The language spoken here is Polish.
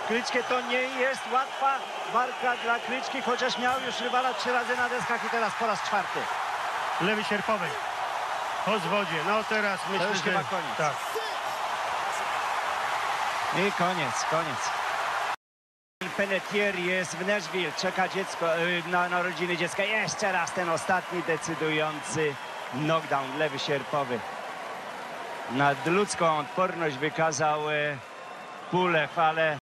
Klitschke to nie jest łatwa walka dla Klitschki, chociaż miał już rywala 3 razy na deskach i teraz po raz 4. Lewy sierpowy. Po zwodzie. No teraz myślę, już że... chyba koniec. Tak. I koniec. Pelletier jest w Nashville, czeka dziecko, na narodziny dziecka. Jeszcze raz ten ostatni decydujący knockdown, lewy sierpowy. Nadludzką odporność wykazał Pulew, ale